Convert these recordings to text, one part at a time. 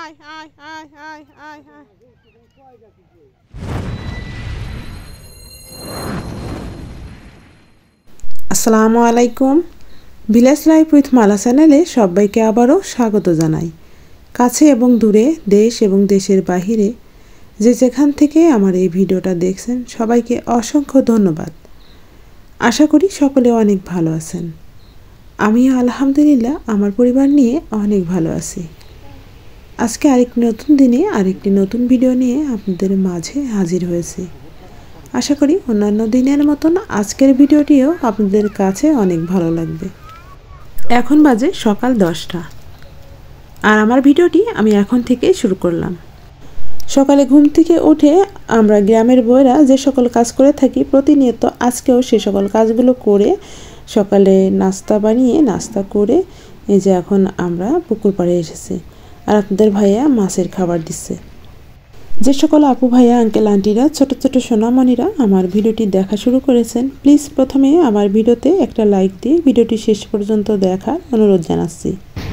আসসালামু আলাইকুম। Village life with মালা চ্যানেলে সবাইকে আবারও স্বাগত জানাই। কাছে এবং দূরে, দেশ এবং দেশের বাহিরে যে যেখান থেকে আমার এই ভিডিওটা দেখছেন সবাইকে অসংখ্য ধন্যবাদ। আশা করি সকলে অনেক ভালো আছেন। আমিও আলহামদুলিল্লাহ আমার পরিবার নিয়ে অনেক ভালো আছি। আজকে আরেকটি নতুন দিনে আরেকটি নতুন ভিডিও নিয়ে আপনাদের মাঝে হাজির হয়েছি। আশা করি অন্যান্য দিনের মতন আজকের ভিডিওটিও আপনাদের কাছে অনেক ভালো লাগবে। এখন বাজে সকাল 10টা আর আমার ভিডিওটি আমি এখন থেকে শুরু করলাম। সকালে ঘুম থেকে উঠে আমরা গ্রামের বউয়েরা যে সকল কাজ করে থাকি প্রতিনিয়ত, আজকেও সে সকল কাজগুলো করে সকালে নাস্তা বানিয়ে নাস্তা করে এই যে এখন আমরা পুকুর পাড়ে এসেছি আর আপনাদের ভাইয়া মাছের খাবার দিচ্ছে। যে সকল আপু ভাইয়া আঙ্কেল আন্টিরা ছোট ছোট সোনামণিরা আমার ভিডিওটি দেখা শুরু করেছেন, প্লিজ প্রথমে আমার ভিডিওতে একটা লাইক দিয়ে ভিডিওটি শেষ পর্যন্ত দেখার অনুরোধ জানাচ্ছি।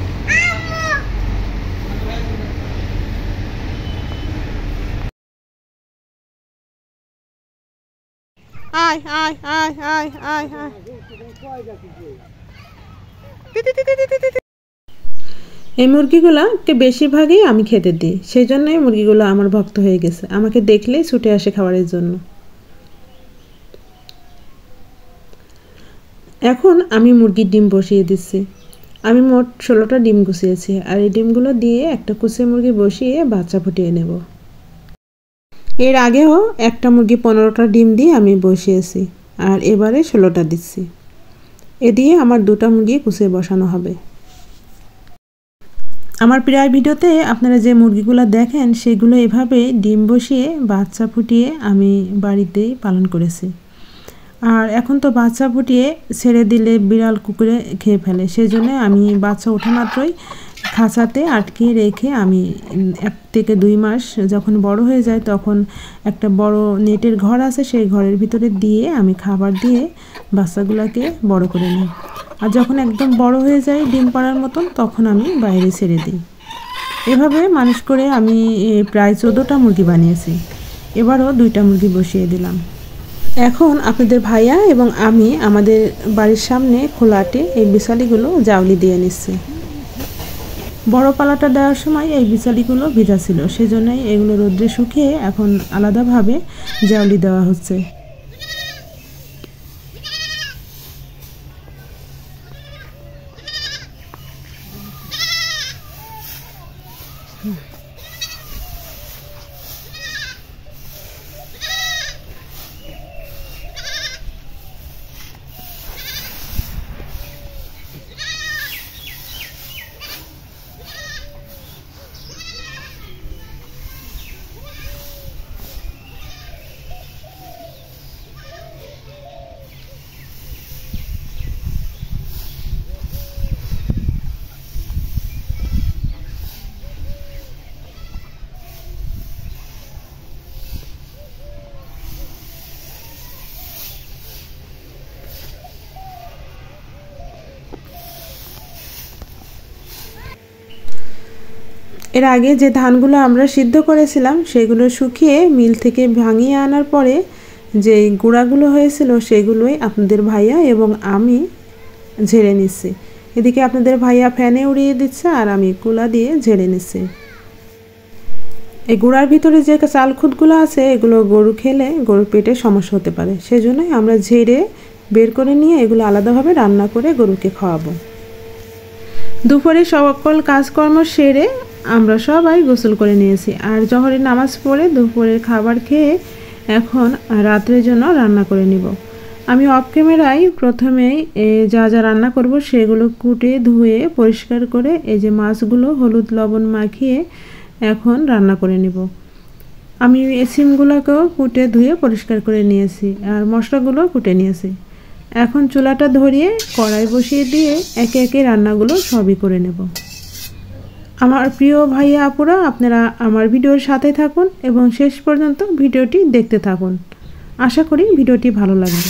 এই মুরগিগুলোকে বেশিরভাগই আমি খেতে দিই, সেই জন্যই মুরগিগুলো আমার ভক্ত হয়ে গেছে, আমাকে দেখলেই ছুটে আসে খাবারের জন্য। এখন আমি মুরগির ডিম বসিয়ে দিচ্ছি। আমি মোট 16টা ডিম গুছিয়েছি আর এই ডিমগুলো দিয়ে একটা কুচে মুরগি বসিয়ে বাচ্চা ফুটিয়ে নেব। এর আগেও একটা মুরগি 15টা ডিম দিয়ে আমি বসিয়েছি আর এবারে 16টা দিচ্ছি। এ দিয়ে আমার 2টা মুরগি কুচে বসানো হবে। আমার প্রায় ভিডিওতে আপনারা যে মুরগিগুলো দেখেন সেগুলো এভাবে ডিম বসিয়ে বাচ্চা ফুটিয়ে আমি বাড়িতেই পালন করেছি। আর এখন তো বাচ্চা ফুটিয়ে ছেড়ে দিলে বিড়াল কুকুরে খেয়ে ফেলে, সেজন্য আমি বাচ্চা ওঠা মাত্রই খাঁচাতে আটকে রেখে আমি 1 থেকে 2 মাস যখন বড় হয়ে যায় তখন একটা বড় নেটের ঘর আছে, সেই ঘরের ভিতরে দিয়ে আমি খাবার দিয়ে বাচ্চাগুলোকে বড় করে নিই। আর যখন একদম বড় হয়ে যায় ডিম পাড়ার মতন তখন আমি বাইরে ছেড়ে দিই। এভাবে মানুষ করে আমি প্রায় 14টা মুরগি বানিয়েছি। এবারও 2টা মুরগি বসিয়ে দিলাম। এখন আপনাদের ভাইয়া এবং আমি আমাদের বাড়ির সামনে খোলাটে এই বিছালিগুলো জাউলি দিয়ে নিচ্ছি। বড় পালাটা দেওয়ার সময় এই বিছালিগুলো ভিজা ছিল, সেজন্যই এগুলো রোদ্রে শুকিয়ে এখন আলাদাভাবে জাউলি দেওয়া হচ্ছে। এর আগে যে ধানগুলো আমরা সিদ্ধ করেছিলাম সেগুলো শুকিয়ে মিল থেকে ভাঙিয়ে আনার পরে যে গুঁড়াগুলো হয়েছিল সেগুলোই আপনাদের ভাইয়া এবং আমি ঝেড়ে নিচ্ছি। এদিকে আপনাদের ভাইয়া ফ্যানে উড়িয়ে দিচ্ছে আর আমি কুলা দিয়ে ঝেড়ে নিচ্ছি। এই গুঁড়ার ভিতরে যে চাল খুদগুলো আছে এগুলো গরু খেলে গরুর পেটে সমস্যা হতে পারে, সেজন্যই আমরা ঝেড়ে বের করে নিয়ে এগুলো আলাদাভাবে রান্না করে গরুকে খাওয়াবো। দুপুরে সকল কাজকর্ম সেরে আমরা সবাই গোসল করে নিয়েছি আর জোহরের নামাজ পড়ে দুপুরের খাবার খেয়ে এখন রাতের জন্য রান্না করে নিব। আমি অফ ক্যামেরায় প্রথমেই যা যা রান্না করব সেগুলো কুটে ধুয়ে পরিষ্কার করে এই যে মাছগুলো হলুদ লবণ মাখিয়ে এখন রান্না করে নিব। আমি সিমগুলোকেও কুটে ধুয়ে পরিষ্কার করে নিয়েছি আর মশলাগুলো কুটে নিয়েছি। এখন চুলাটা ধরিয়ে কড়াই বসিয়ে দিয়ে একে একে রান্নাগুলো সবই করে নেব। আমার প্রিয় ভাইয়া আপুরা, আপনারা আমার ভিডিওর সাথে থাকুন এবং শেষ পর্যন্ত ভিডিওটি দেখতে থাকুন। আশা করি ভিডিওটি ভালো লাগবে।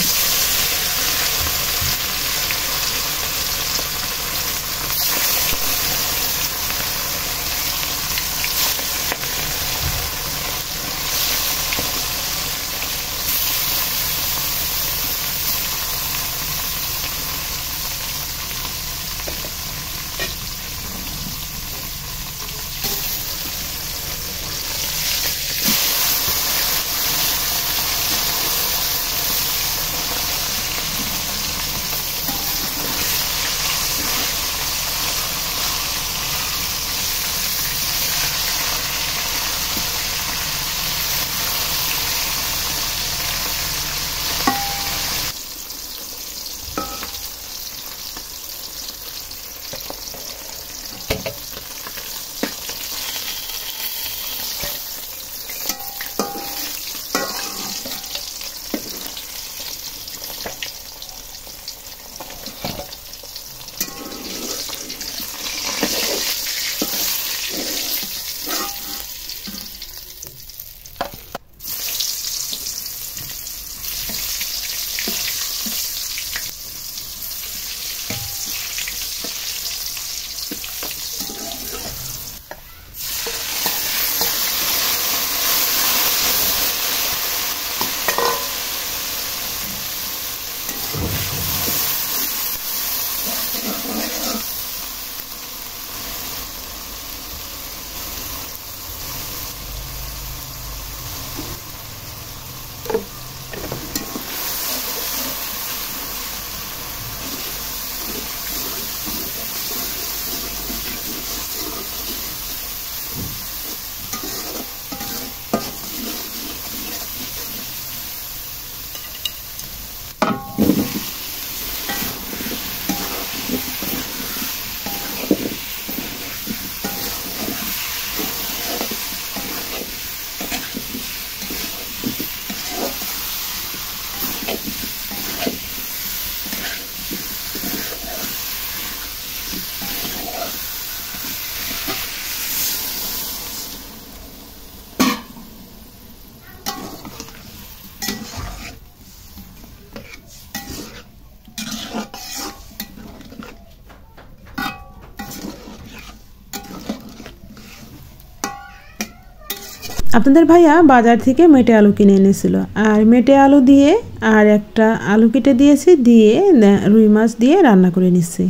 আপনাদের ভাইয়া বাজার থেকে মেটে আলু কিনে এনেছিল, আর মেটে আলু দিয়ে আর একটা আলু কেটে দিয়েছি, দিয়ে রুই মাছ দিয়ে রান্না করে নিচ্ছি।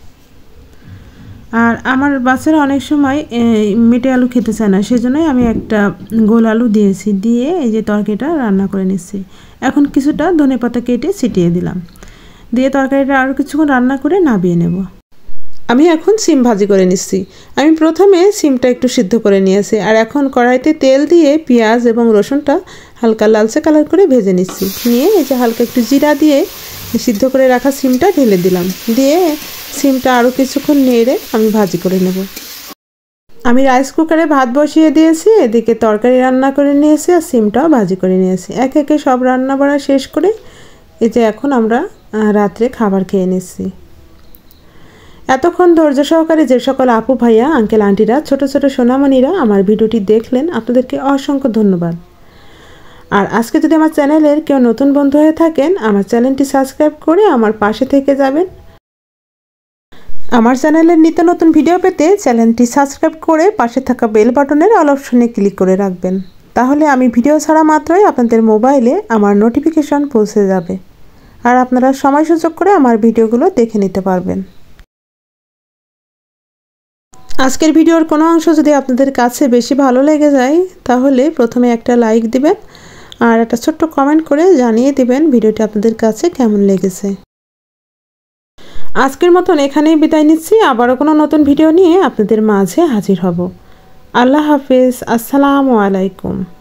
আর আমার বাচ্চারা অনেক সময় মেটে আলু খেতে চায় না, সেজন্যই আমি একটা গোল আলু দিয়েছি, দিয়ে এই যে তরকারিটা রান্না করে নিচ্ছি। এখন কিছুটা ধনেপাতা কেটে ছিটিয়ে দিলাম, দিয়ে তরকারিটা আরও কিছুক্ষণ রান্না করে নামিয়ে নেব। আমি এখন সিম ভাজি করে নিচ্ছি। আমি প্রথমে সিমটা একটু সিদ্ধ করে নিয়েছি, আর এখন কড়াইতে তেল দিয়ে পেঁয়াজ এবং রসুনটা হালকা লালচে কালার করে ভেজে নিচ্ছি। নিয়ে এই যে হালকা একটু জিরা দিয়ে সিদ্ধ করে রাখা সিমটা ঢেলে দিলাম, দিয়ে সিমটা আরও কিছুক্ষণ নেড়ে আমি ভাজি করে নেব। আমি রাইস কুকারে ভাত বসিয়ে দিয়েছি, এদিকে তরকারি রান্না করে নিয়েছি আর সিমটাও ভাজি করে নিয়েছি। একে একে সব রান্না বাড়া শেষ করে এই যে এখন আমরা রাত্রে খাবার খেয়ে নিচ্ছি। এতক্ষণ ধৈর্য সহকারে যে সকল আপু ভাইয়া আঙ্কেল আন্টিরা ছোট ছোট সোনামণিরা আমার ভিডিওটি দেখলেন, আপনাদেরকে অসংখ্য ধন্যবাদ। আর আজকে যদি আমার চ্যানেলের কেউ নতুন বন্ধু হয়ে থাকেন, আমার চ্যানেলটি সাবস্ক্রাইব করে আমার পাশে থেকে যাবেন। আমার চ্যানেলের নিত্য নতুন ভিডিও পেতে চ্যানেলটি সাবস্ক্রাইব করে পাশে থাকা বেল বাটনের অল অপশনে ক্লিক করে রাখবেন, তাহলে আমি ভিডিও ছাড়া মাত্রই আপনাদের মোবাইলে আমার নোটিফিকেশন পৌঁছে যাবে, আর আপনারা সময় সুযোগ করে আমার ভিডিওগুলো দেখে নিতে পারবেন। আজকের ভিডিওর কোনো অংশ যদি আপনাদের কাছে বেশি ভালো লেগে যায়, তাহলে প্রথমে একটা লাইক দিবেন আর একটা ছোট্ট কমেন্ট করে জানিয়ে দিবেন ভিডিওটি আপনাদের কাছে কেমন লেগেছে। আজকের মতন এখানেই বিদায় নিচ্ছি, আবারও কোনো নতুন ভিডিও নিয়ে আপনাদের মাঝে হাজির হব। আল্লাহ হাফেজ, আসসালামু আলাইকুম।